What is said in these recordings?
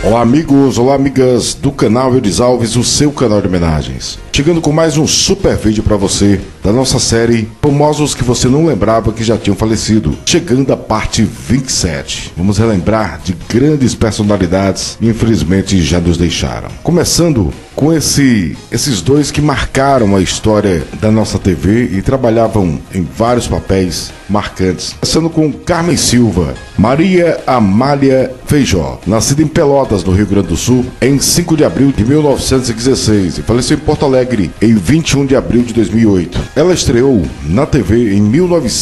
Olá amigos, olá amigas do canal Eudes Alves, o seu canal de homenagens. Chegando com mais um super vídeo para você da nossa série Famosos que você não lembrava que já tinham falecido. Chegando à parte 27. Vamos relembrar de grandes personalidades que infelizmente já nos deixaram. Começando com esses dois que marcaram a história da nossa TV e trabalhavam em vários papéis marcantes. Começando com Carmen Silva, Maria Amália Feijó, nascida em Pelotas, no Rio Grande do Sul, em 5 de abril de 1916 e faleceu em Porto Alegre em 21 de abril de 2008. Ela estreou na TV em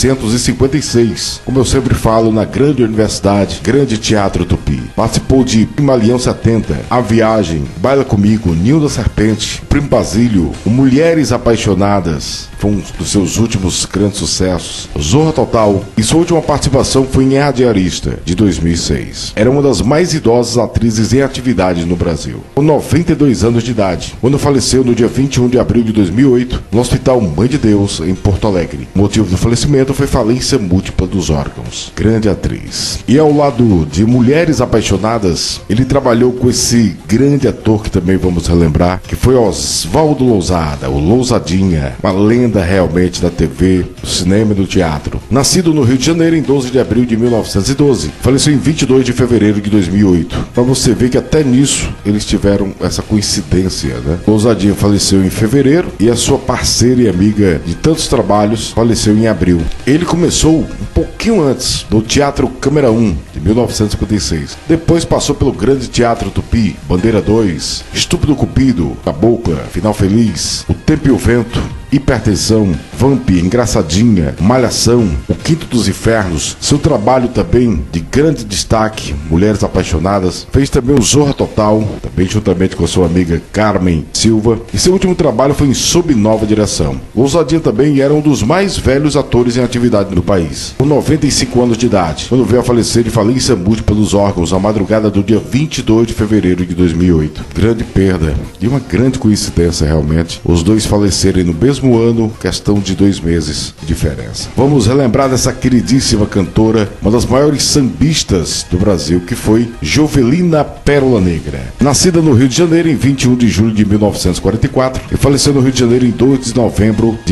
1956, como eu sempre falo, na grande universidade, Grande Teatro Tupi. Participou de Pimalião 70, A Viagem, Baila Comigo, Ninho da Serpente, Primo Basílio, Mulheres Apaixonadas, foi um dos seus últimos grandes sucessos, Zorra Total, e sua última participação foi em A Diarista, de 2006. Era uma das mais idosas atrizes em atividade no Brasil, com 92 anos de idade, quando faleceu no dia 21 de abril de 2008, no Hospital Mãe de Deus, em Porto Alegre. O motivo do falecimento foi falência múltipla dos órgãos. Grande atriz. E ao lado de Mulheres Apaixonadas, ele trabalhou com esse grande ator que também vamos relembrar, que foi Oswaldo Lousada, o Lousadinha, uma lenda realmente da TV, do cinema e do teatro. Nascido no Rio de Janeiro em 12 de abril de 1912, faleceu em 22 de fevereiro de 2008. Para você ver que até nisso eles tiveram essa coincidência, né? Lousadinha faleceu em fevereiro e a sua parceira e amiga de tantos trabalhos faleceu em abril. Ele começou um pouquinho antes no Teatro Câmara 1 de 1956. Depois passou pelo Grande Teatro Tupi, Bandeira 2, Estúpido Cupido, Cabocla, Final Feliz, O Tempo e o Vento, Hipertensão, Vamp, Engraçadinha, Malhação, O Quinto dos Infernos. Seu trabalho também de grande destaque, Mulheres Apaixonadas. Fez também o Zorra Total, também juntamente com a sua amiga Carmen Silva. E seu último trabalho foi em Sob Nova Direção. Lousadinha também era um dos mais velhos atores em atividade no país, com 95 anos de idade, quando veio a falecer de falência múltipla dos órgãos na madrugada do dia 22 de fevereiro de 2008. Grande perda e uma grande coincidência realmente, os dois falecerem no mesmo ano, questão de 2 meses de diferença. Vamos relembrar dessa queridíssima cantora, uma das maiores sambistas do Brasil, que foi Jovelina Pérola Negra. Nascida no Rio de Janeiro em 21 de julho de 1944 e faleceu no Rio de Janeiro em 2 de novembro de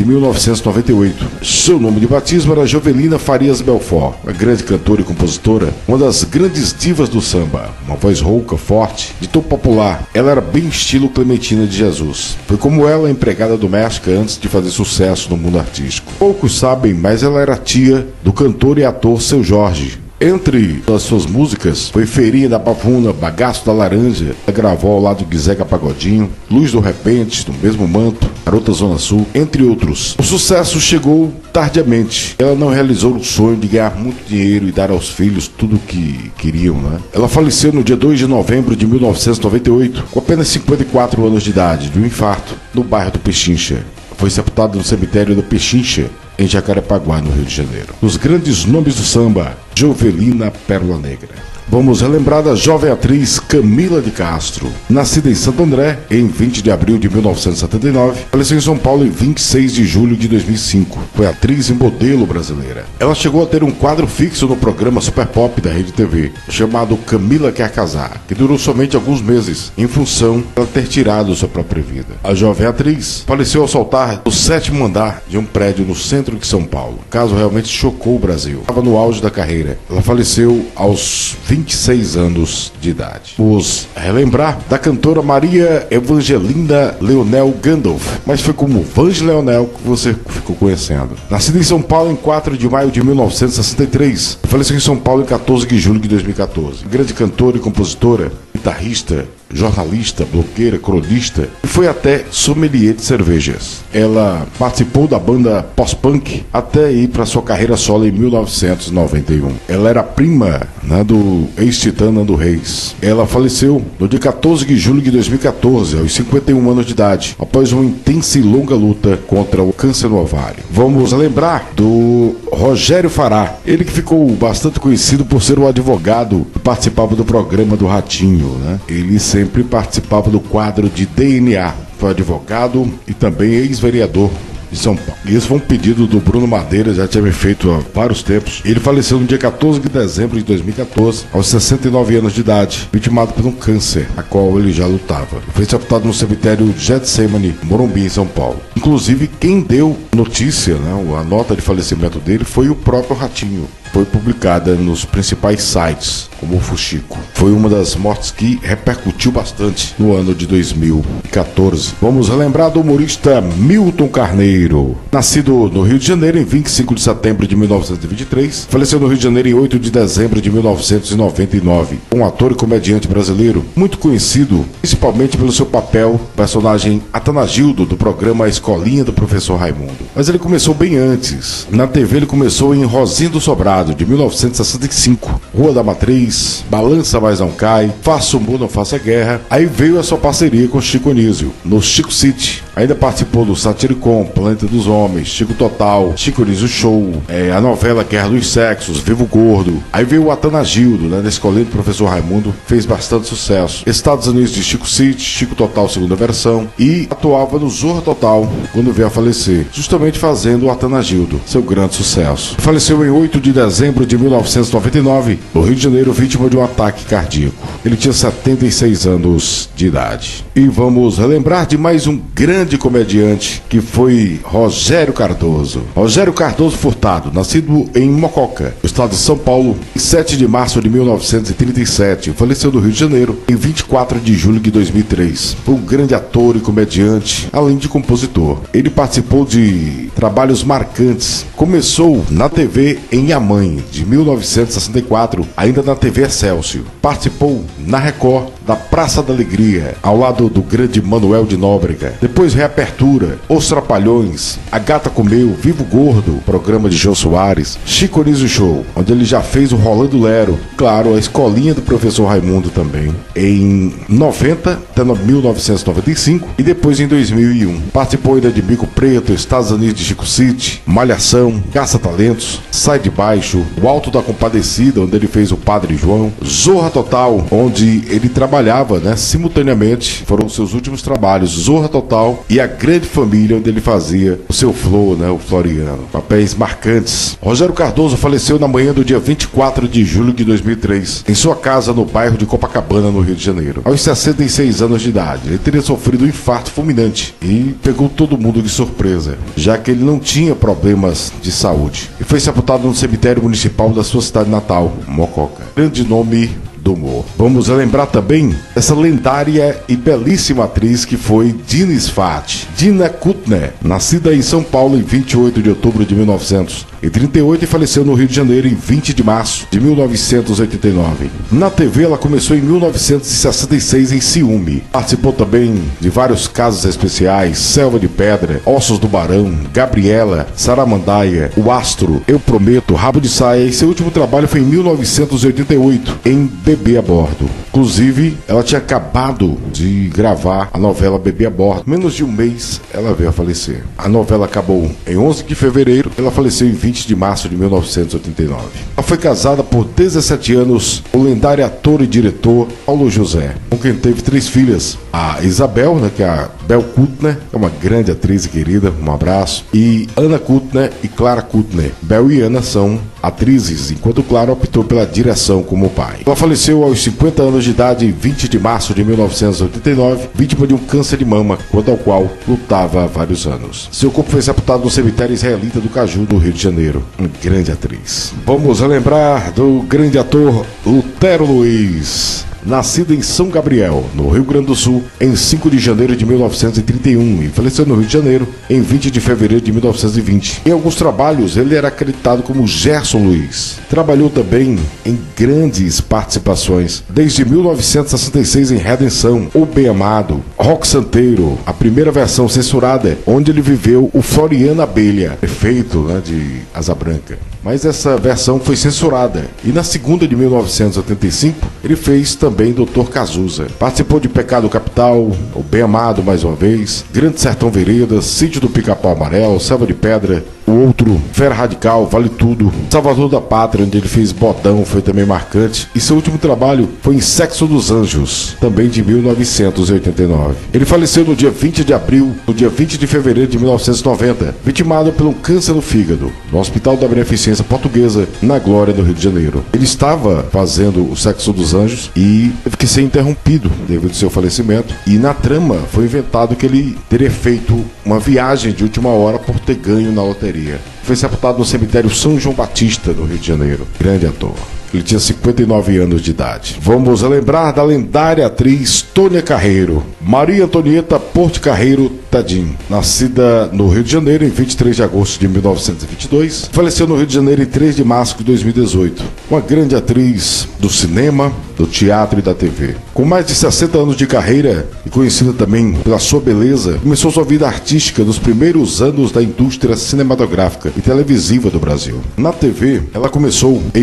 1998. Seu nome de batismo era Jovelina Farias Belfort, uma grande cantora e compositora, uma das grandes divas do samba, uma voz rouca, forte, de tom popular. Ela era bem estilo Clementina de Jesus. Foi como ela, empregada doméstica antes de fazer sucesso no mundo artístico. Poucos sabem, mas ela era tia do cantor e ator Seu Jorge. Entre as suas músicas foi Feirinha da Pavuna, Bagaço da Laranja, ela gravou ao lado de Zeca Pagodinho, Luz do Repente, Do Mesmo Manto, Garota Zona Sul, entre outros. O sucesso chegou tardiamente. Ela não realizou o sonho de ganhar muito dinheiro e dar aos filhos tudo o que queriam, né? Ela faleceu no dia 2 de novembro de 1998, com apenas 54 anos de idade, de um infarto, no bairro do Pechincha. Foi sepultada no cemitério do Pechincha, em Jacarepaguá, no Rio de Janeiro. Os grandes nomes do samba, Jovelina Pérola Negra. Vamos relembrar da jovem atriz Camila de Castro, nascida em Santo André em 20 de abril de 1979, faleceu em São Paulo em 26 de julho de 2005. Foi atriz e modelo brasileira. Ela chegou a ter um quadro fixo no programa Super Pop da Rede TV, chamado Camila Quer Casar, que durou somente alguns meses, em função de ela ter tirado sua própria vida. A jovem atriz faleceu ao saltar do 7º andar de um prédio no centro de São Paulo. O caso realmente chocou o Brasil. Estava no auge da carreira. Ela faleceu aos 26 anos de idade. Vamos relembrar da cantora Maria Evangelina Leonel Gandalf, mas foi como Vange Leonel que você ficou conhecendo. Nascida em São Paulo em 4 de maio de 1963, faleceu em São Paulo em 14 de julho de 2014. Grande cantora e compositora, guitarrista, jornalista, blogueira, cronista e foi até sommelier de cervejas. Ela participou da banda pós-punk até ir para sua carreira solo em 1991. Ela era prima, né, do ex-titã Nando Reis. Ela faleceu no dia 14 de julho de 2014, aos 51 anos de idade, após uma intensa e longa luta contra o câncer no ovário. Vamos lembrar do Rogério Fará, ele que ficou bastante conhecido por ser o advogado que participava do programa do Ratinho, né? Ele sempre participava do quadro de DNA, foi advogado e também ex-vereador de São Paulo. E esse foi um pedido do Bruno Madeira, já tinha feito há vários tempos. Ele faleceu no dia 14 de dezembro de 2014, aos 69 anos de idade, vitimado por um câncer, a qual ele já lutava. Foi sepultado no cemitério Getsemane, Morumbi, em São Paulo. Inclusive, quem deu notícia, né, a nota de falecimento dele, foi o próprio Ratinho. Foi publicada nos principais sites, como o Fuxico. Foi uma das mortes que repercutiu bastante no ano de 2014. Vamos relembrar do humorista Milton Carneiro. Nascido no Rio de Janeiro em 25 de setembro de 1923, faleceu no Rio de Janeiro em 8 de dezembro de 1999. Um ator e comediante brasileiro, muito conhecido, principalmente pelo seu papel, personagem Atanagildo, do programa A Escolinha do Professor Raimundo. Mas ele começou bem antes. Na TV ele começou em Rosinha do Sobrado, de 1965, Rua da Matriz, Balança Mas Não Cai, Faça Humor Não Faça Guerra. Aí veio a sua parceria com Chico Anísio, no Chico City. Ainda participou do Satiricon, Planeta dos Homens, Chico Total, Chico Anísio Show, a novela Guerra dos Sexos, Vivo Gordo. Aí veio o Atanagildo, né, da Escolinha do Professor Raimundo, fez bastante sucesso. Estados Unidos de Chico City, Chico Total segunda versão, e atuava no Zorra Total quando veio a falecer, justamente fazendo o Atanagildo, seu grande sucesso. Faleceu em 8 de dezembro de 1999, no Rio de Janeiro, vítima de um ataque cardíaco. Ele tinha 76 anos de idade. E vamos relembrar de mais um grande comediante, que foi Rogério Cardoso. Rogério Cardoso Furtado, nascido em Mococa, estado de São Paulo, em 7 de março de 1937, faleceu no Rio de Janeiro em 24 de julho de 2003. Foi um grande ator e comediante, além de compositor. Ele participou de trabalhos marcantes. Começou na TV em A Mãe, de 1964, ainda na TV Excelsior. Participou na Record da Praça da Alegria, ao lado do grande Manuel de Nóbrega. Depois Reapertura, Os Trapalhões, A Gata Comeu, Vivo Gordo, programa de Jô Soares, Chico Anísio Show, onde ele já fez o Rolando Lero, claro, a Escolinha do Professor Raimundo também, em 90 até 1995 e depois em 2001. Participou ainda de Bico Preto, Estados Unidos de Chico City, Malhação, Caça Talentos, Sai de Baixo, O Alto da Compadecida, onde ele fez o Padre João, Zorra Total, onde ele trabalhava, né, simultaneamente, foram seus últimos trabalhos, Zorra Total e A Grande Família, onde ele fazia o seu Flor, né, o Floriano. Papéis marcantes. Rogério Cardoso faleceu na manhã do dia 24 de julho de 2003, em sua casa no bairro de Copacabana, no Rio de Janeiro, aos 66 anos de idade. Ele teria sofrido um infarto fulminante e pegou todo mundo de surpresa, já que ele não tinha problemas de saúde. E foi sepultado no cemitério municipal da sua cidade natal, Mococa. Grande nome do humor. Vamos lembrar também essa lendária e belíssima atriz que foi Dina Sfat. Dina Kuttner, nascida em São Paulo em 28 de outubro de 1938 e faleceu no Rio de Janeiro em 20 de março de 1989. Na TV ela começou em 1966 em Ciúme. Participou também de vários casos especiais, Selva de Pedra, Ossos do Barão, Gabriela, Saramandaia, O Astro, Eu Prometo, Rabo de Saia, e seu último trabalho foi em 1988 em Bebê a Bordo. Inclusive, ela tinha acabado de gravar a novela Bebê a Bordo. Menos de um mês ela veio a falecer. A novela acabou em 11 de fevereiro, ela faleceu em 20 de março de 1989. Ela foi casada por 17 anos com o lendário ator e diretor Paulo José, com quem teve 3 filhas. A Isabel, né, que é a Bel Kuttner, é uma grande atriz e querida, um abraço. E Ana Kuttner e Clara Kuttner. Bel e Ana são atrizes, enquanto Clara optou pela direção como pai. Ela faleceu aos 50 anos de idade em 20 de março de 1989, vítima de um câncer de mama, contra o qual lutava há vários anos. Seu corpo foi sepultado no cemitério israelita do Caju, no Rio de Janeiro. Uma grande atriz. Vamos lembrar do grande ator Lutero Luiz. Nascido em São Gabriel, no Rio Grande do Sul, em 5 de janeiro de 1931 e faleceu no Rio de Janeiro em 20 de fevereiro de 1920. Em alguns trabalhos, ele era acreditado como Gerson Luiz. Trabalhou também em grandes participações, desde 1966 em Redenção, O Bem Amado, Rock Santeiro, a primeira versão censurada, onde ele viveu o Floriano Abelha, prefeito, né, de Asa Branca. Mas essa versão foi censurada. E na segunda de 1985, ele fez também Dr. Cazuza. Participou de Pecado Capital, O Bem Amado mais uma vez, Grande Sertão Veredas, Sítio do Pica-Pau Amarelo, Selva de Pedra, o outro, Fera Radical, Vale Tudo, Salvador da Pátria, onde ele fez Bodão, foi também marcante, e seu último trabalho foi em Sexo dos Anjos, também de 1989. Ele faleceu no dia 20 de abril, no dia 20 de fevereiro de 1990, vitimado por um câncer no fígado, no Hospital da Beneficência Portuguesa, na Glória, no Rio de Janeiro. Ele estava fazendo o Sexo dos Anjos e teve que ser interrompido devido ao seu falecimento, e na trama foi inventado que ele teria feito uma viagem de última hora por ter ganho na loteria. Foi sepultado no cemitério São João Batista, no Rio de Janeiro. Grande ator. Ele tinha 59 anos de idade. Vamos lembrar da lendária atriz Tônia Carreiro, Maria Antonieta Porto Carreiro Tadim, nascida no Rio de Janeiro em 23 de agosto de 1922, faleceu no Rio de Janeiro em 3 de março de 2018. Uma grande atriz do cinema, do teatro e da TV. Com mais de 60 anos de carreira e conhecida também pela sua beleza, começou sua vida artística nos primeiros anos da indústria cinematográfica e televisiva do Brasil. Na TV, ela começou em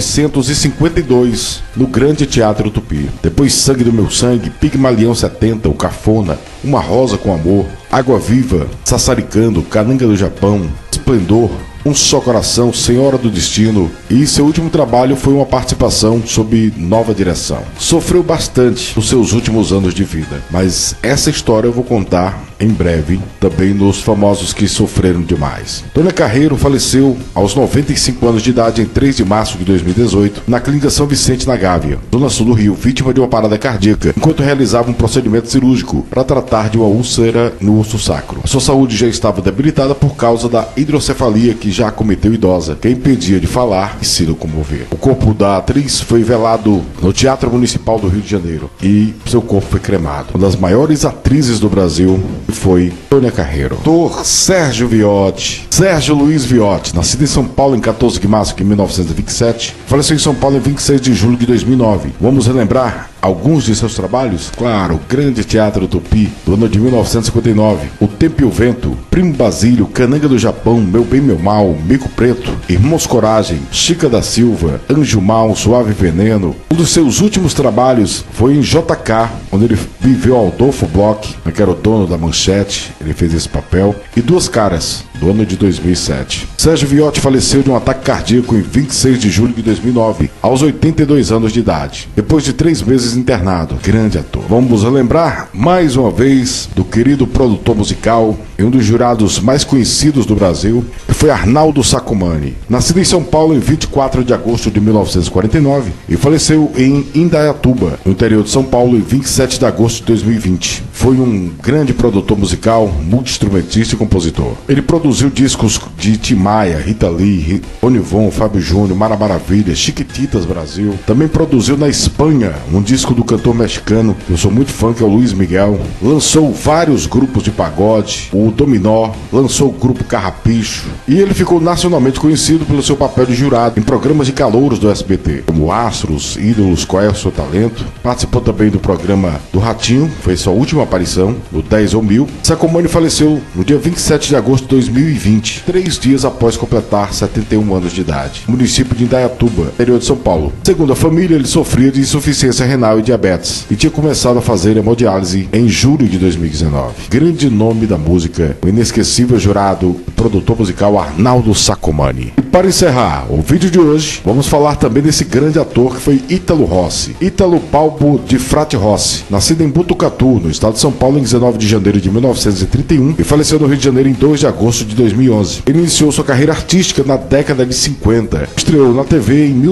1952 no Grande Teatro Tupi. Depois Sangue do Meu Sangue, Pigmalião 70, O Cafona, Uma Rosa com Amor, Água Viva, Sassaricando, Cananga do Japão, Esplendor, Um Só Coração, Senhora do Destino, e seu último trabalho foi uma participação sob nova direção. Sofreu bastante nos seus últimos anos de vida, mas essa história eu vou contar em breve, também nos famosos que sofreram demais. Tônia Carreiro faleceu aos 95 anos de idade em 3 de março de 2018, na Clínica São Vicente, na Gávea, zona sul do Rio, vítima de uma parada cardíaca, enquanto realizava um procedimento cirúrgico para tratar de uma úlcera no osso sacro. A sua saúde já estava debilitada por causa da hidrocefalia que já acometeu idosa, que a impedia de falar e se locomover. O corpo da atriz foi velado no Teatro Municipal do Rio de Janeiro e seu corpo foi cremado. Uma das maiores atrizes do Brasil foi Tônia Carreiro. Ator Sérgio Viotti, Sérgio Luiz Viotti, nascido em São Paulo em 14 de março de 1927, faleceu em São Paulo em 26 de julho de 2009. Vamos relembrar alguns de seus trabalhos? Claro, o Grande Teatro Tupi, do ano de 1959, O Tempo e o Vento, Primo Basílio, Cananga do Japão, Meu Bem Meu Mal, Mico Preto, Irmãos Coragem, Chica da Silva, Anjo Mal, Suave Veneno. Um dos seus últimos trabalhos foi em JK, onde ele viveu Adolfo Bloch, que era o dono da Manchete, ele fez esse papel, e Duas Caras, do ano de 2007. Sérgio Viotti faleceu de um ataque cardíaco em 26 de julho de 2009, aos 82 anos de idade, depois de 3 meses internado. Grande ator. Vamos lembrar mais uma vez do querido produtor musical e um dos jurados mais conhecidos do Brasil, que foi Arnaldo Sacomani. Nascido em São Paulo em 24 de agosto de 1949 e faleceu em Indaiatuba, no interior de São Paulo, em 27 de agosto de 2020. Foi um grande produtor musical, multi-instrumentista e compositor. Ele produziu discos de Tim Maia, Rita Lee, Onivon, Fábio Júnior, Mara Maravilha, Chiquititas Brasil. Também produziu na Espanha um disco do cantor mexicano, eu sou muito fã, que é o Luiz Miguel. Lançou vários grupos de pagode, o Dominó, lançou o grupo Carrapicho, e ele ficou nacionalmente conhecido pelo seu papel de jurado em programas de calouros do SBT, como Astros, Ídolos, Qual é o Seu Talento. Participou também do programa do Ratinho, foi sua última aparição, no 10 ou 1000. Sacomani faleceu no dia 27 de agosto de 2020, 3 dias após completar 71 anos de idade, no município de Indaiatuba, interior de São Paulo. Segundo a família, ele sofria de insuficiência renal e diabetes, e tinha começado a fazer hemodiálise em julho de 2019. Grande nome da música, o inesquecível jurado e produtor musical Arnaldo Sacomani. E para encerrar o vídeo de hoje, vamos falar também desse grande ator que foi Ítalo Rossi. Ítalo Balbo de Frate Rossi, nascido em Butucatu, no estado de São Paulo, em 19 de janeiro de 1931 e faleceu no Rio de Janeiro em 2 de agosto de 2011. Ele iniciou sua carreira artística na década de 50. Estreou na TV em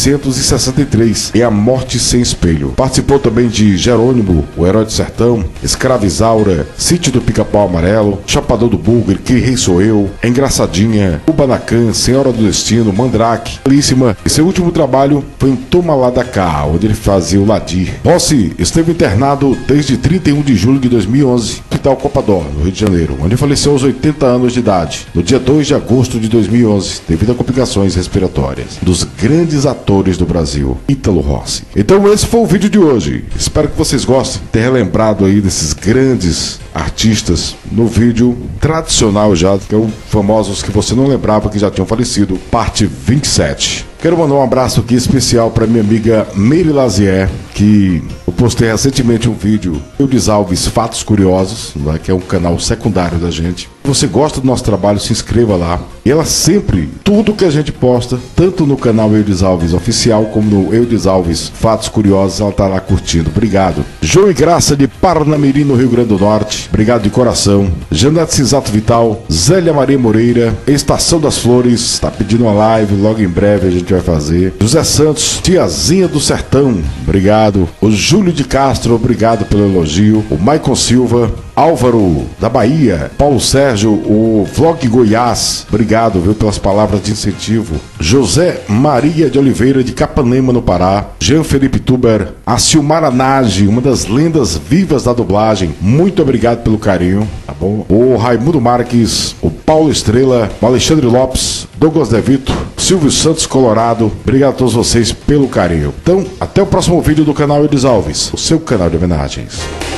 1963, em A Morte Sem Espelho. Participou também de Jerônimo, O Herói do Sertão, Escravizaura, Sítio do Pica-Pau Amarelo, Chapadão do Bugre, Que Rei Sou Eu, Engraçadinha, Kubanacan, Senhora do Destino, Mandrake, Belíssima, e seu último trabalho foi em Toma Lá da Cá, onde ele fazia o Ladir. Rossi esteve internado desde 31 de julho de 2011, no Hospital Copador, no Rio de Janeiro, onde faleceu aos 80 anos de idade, no dia 2 de agosto de 2011, devido a complicações respiratórias. Dos grandes atores do Brasil, Ítalo Rossi. Então esse foi o vídeo de hoje. Espero que vocês gostem de ter relembrado aí desses grandes artistas no vídeo tradicional já, que é o famosos que você não lembrava que já tinham falecido, parte 27. Quero mandar um abraço aqui especial para minha amiga Meire Lazier, que eu postei recentemente um vídeo, Eudes Alves Fatos Curiosos, né, que é um canal secundário da gente. Se você gosta do nosso trabalho, se inscreva lá. E ela sempre, tudo que a gente posta, tanto no canal Eudes Alves Oficial, como no Eudes Alves Fatos Curiosos, ela tá lá curtindo. Obrigado. João e Graça de Parnamirim, no Rio Grande do Norte. Obrigado de coração. Janete Cisato Vital, Zélia Maria Moreira, Estação das Flores, tá pedindo uma live, logo em breve a gente vai fazer. José Santos, Tiazinha do Sertão, obrigado. O Júlio de Castro, obrigado pelo elogio. O Maicon Silva, Álvaro da Bahia, Paulo Sérgio, o Vlog Goiás, obrigado, viu, pelas palavras de incentivo. José Maria de Oliveira de Capanema, no Pará. Jean Felipe Tuber, a Silmara Nage, uma das lendas vivas da dublagem, muito obrigado pelo carinho, tá bom? O Raimundo Marques, o Paulo Estrela, o Alexandre Lopes, Douglas Devito, Silvio Santos Colorado, obrigado a todos vocês pelo carinho. Então, até o próximo vídeo do canal Eudes Alves, o seu canal de homenagens.